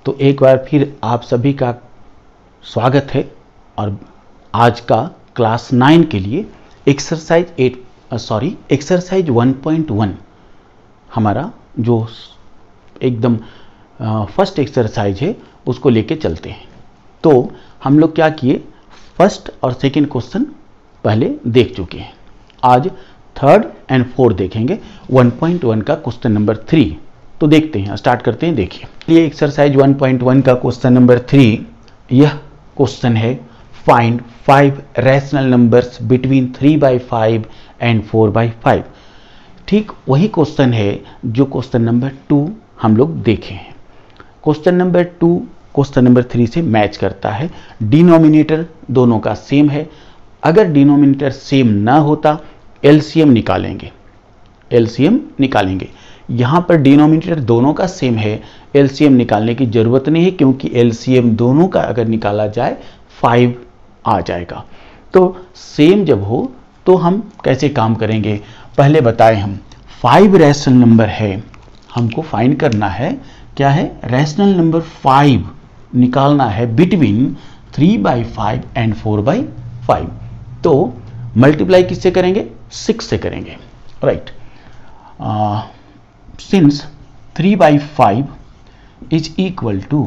तो एक बार फिर आप सभी का स्वागत है और आज का क्लास 9 के लिए एक्सरसाइज 1.1 हमारा जो एकदम फर्स्ट एक्सरसाइज है उसको लेके चलते हैं। तो हम लोग क्या किए, फर्स्ट और सेकंड क्वेश्चन पहले देख चुके हैं। आज थर्ड एंड फोर्थ देखेंगे। 1.1 का क्वेश्चन नंबर 3 तो देखते हैं, स्टार्ट करते हैं। देखिए ये एक्सरसाइज 1.1 का क्वेश्चन नंबर 3, यह क्वेश्चन है find 5 rational numbers between 3/5 and 4/5। ठीक वही क्वेश्चन है जो क्वेश्चन नंबर 2 हम लोग देखे हैं। क्वेश्चन नंबर 2 क्वेश्चन नंबर 3 से मैच करता है। डिनोमिनेटर दोनों का सेम है। अगर डिनोमिनेटर सेम ना होता एलसीएम निकालेंगे, यहाँ पर डिनोमिनेटर दोनों का सेम है, एलसीएम निकालने की जरूरत नहीं है क्योंकि एलसीएम दोनों का अगर निकाला जाए 5 आ जाएगा। तो सेम जब हो तो हम कैसे काम करेंगे, पहले बताएं। हम 5 रैशनल नंबर है, हमको फाइंड करना है, क्या है, रैशनल नंबर 5 निकालना है बिटवीन 3/5 एंड 4/5। तो मल्टीप्लाई किससे करेंगे, 6 से करेंगे, right. Since 3/5 is equal to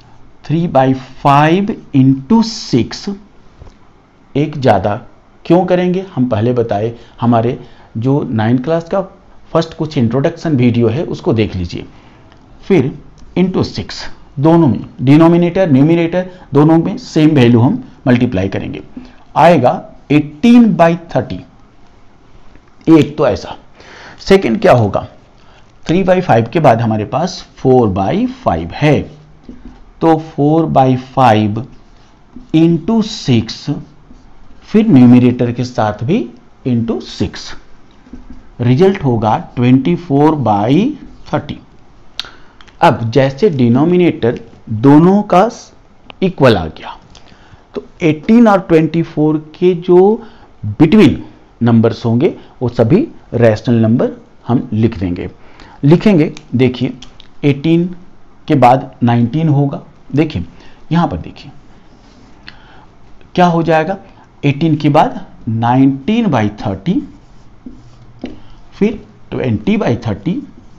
3/5 into 6, एक ज़्यादा क्यों करेंगे हम पहले बताए। हमारे जो 9th क्लास का फर्स्ट कुछ इंट्रोडक्शन वीडियो है उसको देख लीजिए। फिर इंटू 6, दोनों में डिनोमिनेटर न्यूमिनेटर दोनों में सेम वैल्यू हम मल्टीप्लाई करेंगे, आएगा 18/30। एक तो ऐसा। सेकंड क्या होगा, 3/5 के बाद हमारे पास 4/5 है, तो 4/5 इंटू 6, फिर न्यूमिनेटर के साथ भी इंटू 6, रिजल्ट होगा 24/30। अब जैसे डिनोमिनेटर दोनों का इक्वल आ गया तो 18 और 24 के जो बिटवीन नंबर्स होंगे वो सभी रैशनल नंबर हम लिखेंगे। देखिए 18 के बाद 19 होगा। देखिए यहां पर देखिए क्या हो जाएगा, 18 के बाद 19/30, फिर 20/30,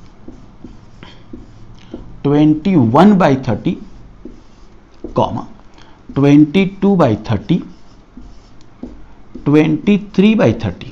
21/30, 22/30, 23/30,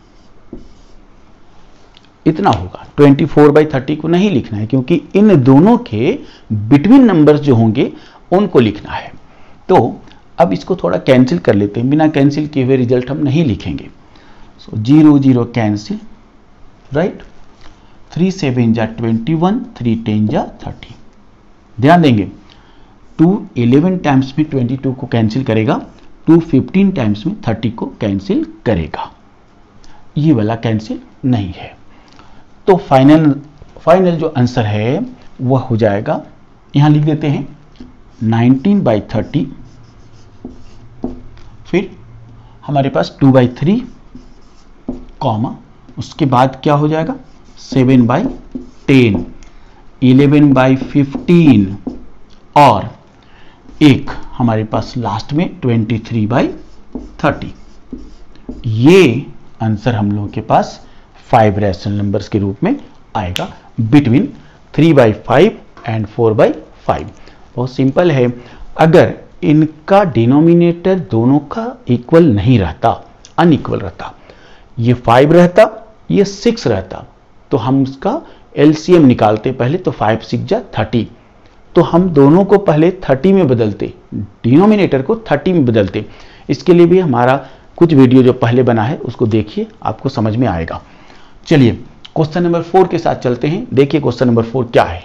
इतना होगा। 24/30 को नहीं लिखना है क्योंकि इन दोनों के बिटवीन नंबर्स जो होंगे उनको लिखना है। तो अब इसको थोड़ा कैंसिल कर लेते हैं, बिना कैंसिल किए हुए रिजल्ट हम नहीं लिखेंगे। सो 0 0 कैंसिल, राइट। 3 7 जा 21, 3 10 जा 30। ध्यान देंगे 2 11 टाइम्स में 22 को कैंसिल करेगा, 2 15 टाइम्स में 30 को कैंसिल करेगा, ये वाला कैंसिल नहीं है। तो फाइनल जो आंसर है वह हो जाएगा, यहां लिख देते हैं 19/30, फिर हमारे पास 2/3, कॉमा, उसके बाद क्या हो जाएगा 7/10, 11/15 और एक हमारे पास लास्ट में 23/30। ये आंसर हम लोगों के पास 5 रैशनल नंबर्स के रूप में आएगा बिटवीन 3/5 एंड 4/5। बहुत सिंपल है। अगर इनका डिनोमिनेटर दोनों का इक्वल नहीं रहता, अनइक्वल रहता, ये 5 रहता, ये 6 रहता, तो हम इसका एलसीएम निकालते पहले, तो 5 6 जा 30, तो हम दोनों को पहले 30 में बदलते, डिनोमिनेटर को 30 में बदलते। इसके लिए भी हमारा कुछ वीडियो जो पहले बना है उसको देखिए, आपको समझ में आएगा। चलिए क्वेश्चन नंबर 4 के साथ चलते हैं। देखिए क्वेश्चन नंबर 4 क्या है।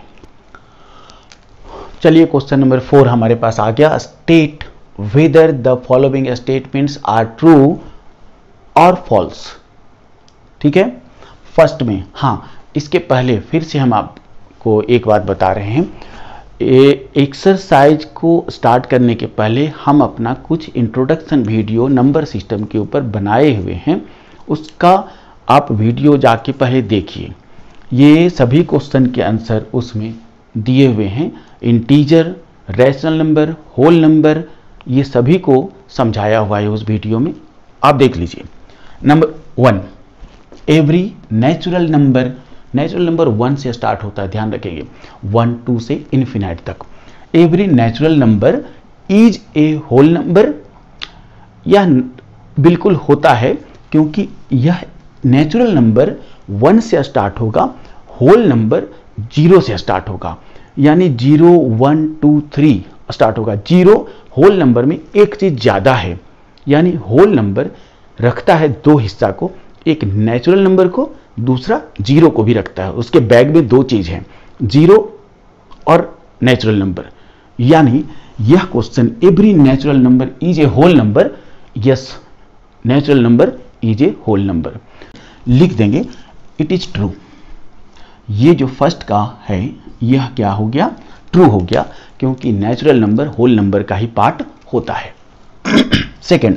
चलिए क्वेश्चन नंबर 4 हमारे पास आ गया। State whether the following statements are true और फॉल्स। ठीक है, फर्स्ट में, हाँ इसके पहले फिर से हम आपको एक बात बता रहे हैं, एक्सरसाइज को स्टार्ट करने के पहले हम अपना कुछ इंट्रोडक्शन वीडियो नंबर सिस्टम के ऊपर बनाए हुए हैं, उसका आप वीडियो जाके पहले देखिए। ये सभी क्वेश्चन के आंसर उसमें दिए हुए हैं, integer, rational number, whole number, ये सभी को समझाया हुआ है उस वीडियो में, आप देख लीजिए। नंबर 1, एवरी नेचुरल नंबर 1 से स्टार्ट होता है, ध्यान रखेंगे, 1 2 से इन्फिनाइट तक। Every natural number is a whole number, यह बिल्कुल होता है क्योंकि यह नेचुरल नंबर 1 से स्टार्ट होगा, होल नंबर 0 से स्टार्ट होगा, यानी 0 1 2 3 स्टार्ट होगा। 0 होल नंबर में एक चीज ज्यादा है, यानी होल नंबर रखता है दो हिस्सा को, एक नेचुरल नंबर को, दूसरा 0 को भी रखता है। उसके बैग में दो चीज है, 0 और नेचुरल नंबर। यानी यह question, every natural number is a whole number, yes natural number is a whole number, लिख देंगे इट इज ट्रू। ये जो फर्स्ट का है यह क्या हो गया, ट्रू हो गया, क्योंकि नेचुरल नंबर होल नंबर का ही पार्ट होता है। Second,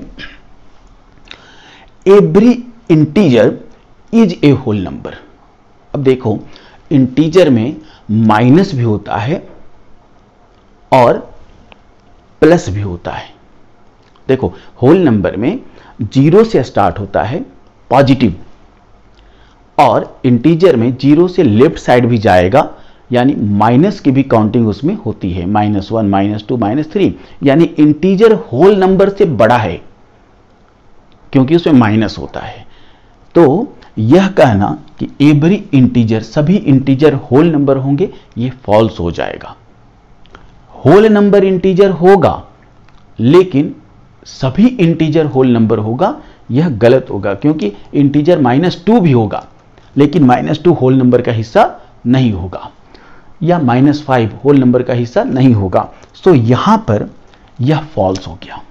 every integer is a whole number. अब देखो, इंटीजर में माइनस भी होता है और प्लस भी होता है। देखो, होल नंबर में 0 से स्टार्ट होता है पॉजिटिव, और इंटीजर में 0 से लेफ्ट साइड भी जाएगा, यानी माइनस की भी काउंटिंग उसमें होती है, -1 -2 -3, यानी इंटीजर होल नंबर से बड़ा है क्योंकि उसमें माइनस होता है। तो यह कहना कि एवरी इंटीजर, सभी इंटीजर होल नंबर होंगे, ये फॉल्स हो जाएगा। होल नंबर इंटीजर होगा लेकिन सभी इंटीजर होल नंबर होगा, यह गलत होगा, क्योंकि इंटीजर -2 भी होगा लेकिन -2 होल नंबर का हिस्सा नहीं होगा, या -5 होल नंबर का हिस्सा नहीं होगा। सो यहां पर यह फॉल्स हो गया।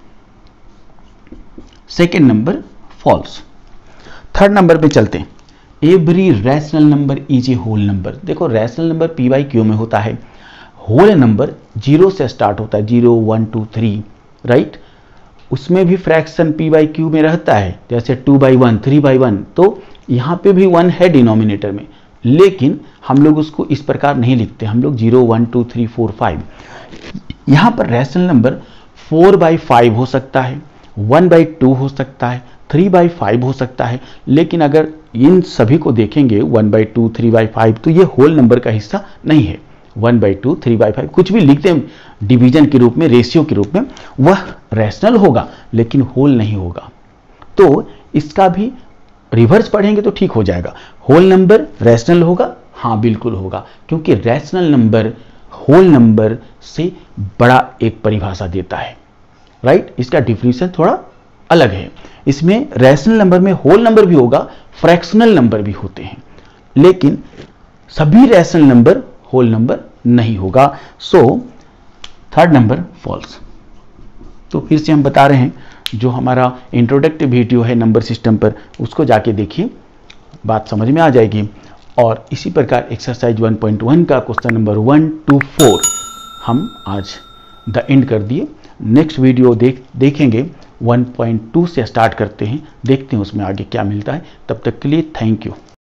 Second number false. Third number पे चलते हैं, every rational number is a whole number. देखो, रैशनल नंबर p/q में होता है, होल नंबर 0 से स्टार्ट होता है, 0 1 2 3, राइट। उसमें भी फ्रैक्शन p/q में रहता है, जैसे 2/1 3/1, तो यहां पे भी 1 है डिनोमिनेटर में, लेकिन हम लोग उसको इस प्रकार नहीं लिखते, हम लोग 0 1 2 3 4 5। यहां पर रैशनल नंबर 4/5 हो सकता है, 1/2 हो सकता है, 3/5 हो सकता है, लेकिन अगर इन सभी को देखेंगे 1/2 3/5, तो ये होल नंबर का हिस्सा नहीं है। 1/2 3/5 कुछ भी लिखते हैं डिवीजन के रूप में, रेशियो के रूप में, वह रैशनल होगा लेकिन होल नहीं होगा। तो इसका भी रिवर्स पढ़ेंगे तो ठीक हो जाएगा। होल नंबर रैशनल होगा, हाँ बिल्कुल होगा, क्योंकि रैशनल नंबर होल नंबर से बड़ा एक परिभाषा देता है, राइट। इसका डिफिनीशन थोड़ा अलग है। इसमें रैशनल नंबर में होल नंबर भी होगा, फ्रैक्शनल नंबर भी होते हैं, लेकिन सभी रैशनल नंबर होल नंबर नहीं होगा। So third number false. तो फिर से हम बता रहे हैं, जो हमारा इंट्रोडक्टिव वीडियो है नंबर सिस्टम पर, उसको जाके देखिए, बात समझ में आ जाएगी। और इसी प्रकार एक्सरसाइज 1.1 का क्वेश्चन नंबर 1 to 4 हम आज द एंड कर दिए। नेक्स्ट वीडियो देखेंगे 1.2 से स्टार्ट करते हैं, देखते हैं उसमें आगे क्या मिलता है। तब तक के लिए थैंक यू।